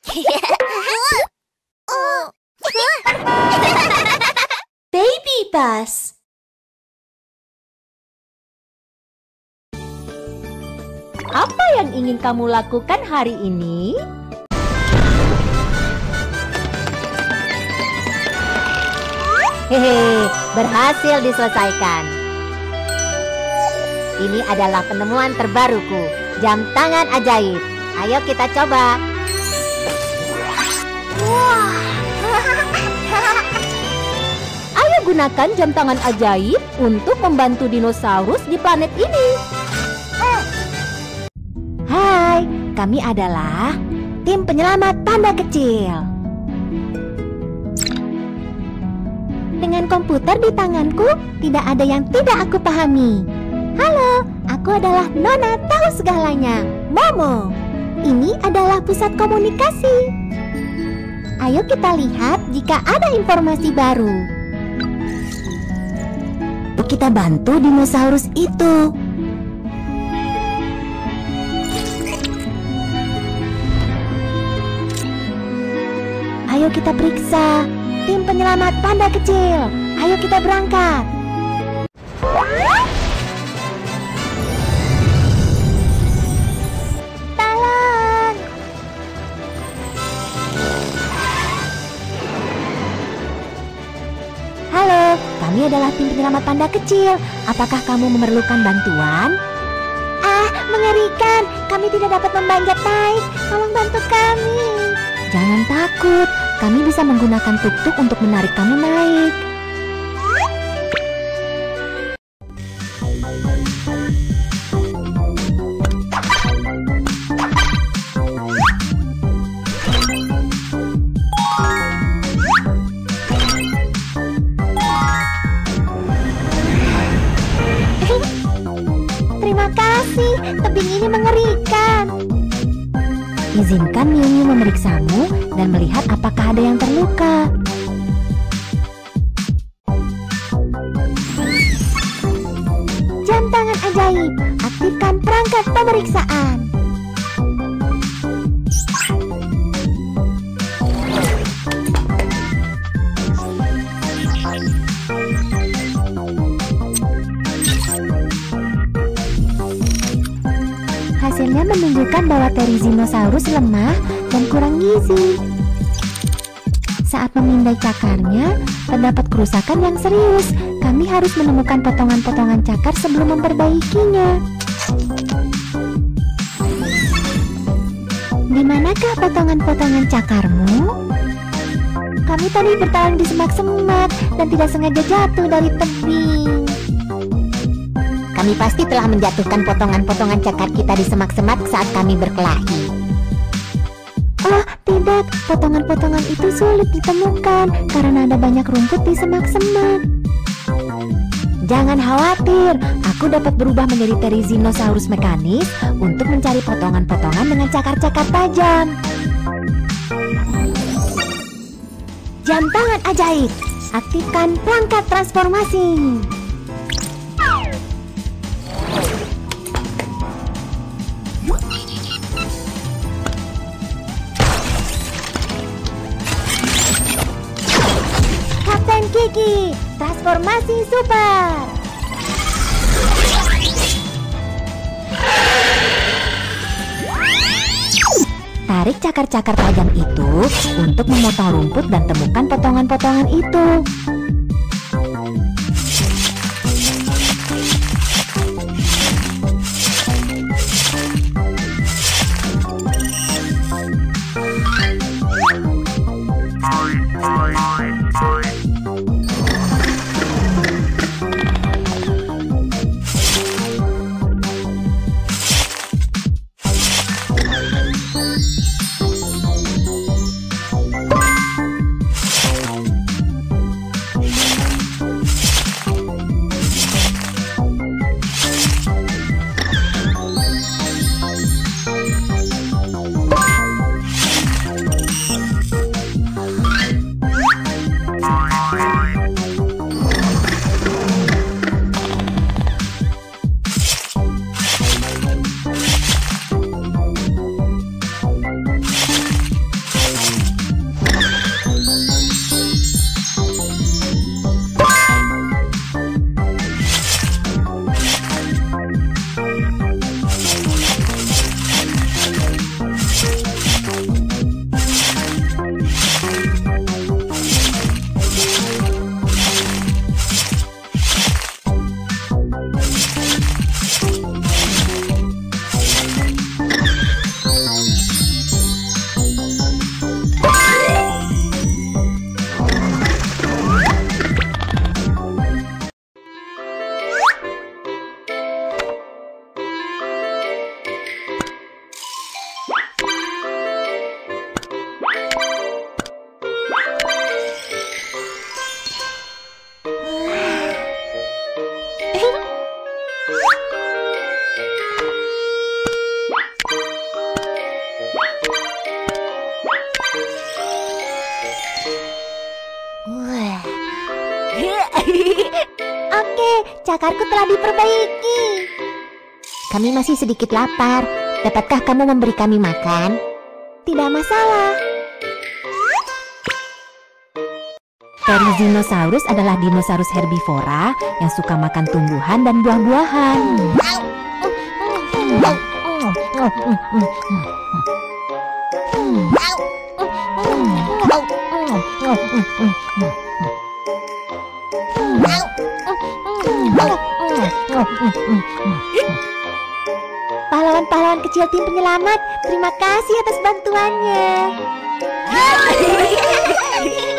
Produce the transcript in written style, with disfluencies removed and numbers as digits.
Baby Bus. Apa yang ingin kamu lakukan hari ini? Hehe, berhasil diselesaikan. Ini adalah penemuan terbaruku, jam tangan ajaib. Ayo kita coba. Ayo gunakan jam tangan ajaib untuk membantu dinosaurus di planet ini. Hai, kami adalah tim penyelamat panda kecil. Dengan komputer di tanganku, tidak ada yang tidak aku pahami. Halo, aku adalah Nona tahu segalanya, Momo. Ini adalah pusat komunikasi. Ayo kita lihat jika ada informasi baru. Kita bantu dinosaurus itu. Ayo kita periksa. Tim penyelamat panda kecil. Ayo kita berangkat. Tolong. Halo, kami adalah tim penyelamat panda kecil. Apakah kamu memerlukan bantuan? Ah, mengerikan. Kami tidak dapat memanjat naik. Tolong bantu kami. Jangan takut, kami bisa menggunakan tuk-tuk untuk menarik kamu naik. Terima kasih, tebing ini mengerikan. Izinkan Miu memeriksamu dan melihat apakah ada yang terluka. Jam tangan ajaib, aktifkan perangkat pemeriksaan. Hasilnya menunjukkan bahwa Therizinosaurus lemah dan kurang gizi. Saat memindai cakarnya, terdapat kerusakan yang serius. Kami harus menemukan potongan-potongan cakar sebelum memperbaikinya. Di manakah potongan-potongan cakarmu? Kami tadi bertarung di semak-semak dan tidak sengaja jatuh dari tebing. Kami pasti telah menjatuhkan potongan-potongan cakar kita di semak-semak saat kami berkelahi. Oh, tidak. Potongan-potongan itu sulit ditemukan karena ada banyak rumput di semak-semak. Jangan khawatir, aku dapat berubah menjadi Therizinosaurus mekanis untuk mencari potongan-potongan dengan cakar-cakar tajam. Jam tangan ajaib, aktifkan perangkat transformasi. Kapten Kiki, transformasi super. Tarik cakar-cakar tajam itu untuk memotong rumput dan temukan potongan-potongan itu. cakarku telah diperbaiki. Kami masih sedikit lapar. Dapatkah kamu memberi kami makan? Tidak masalah. Therizinosaurus adalah dinosaurus herbivora yang suka makan tumbuhan dan buah-buahan. Pahlawan-pahlawan kecil tim penyelamat, terima kasih atas bantuannya.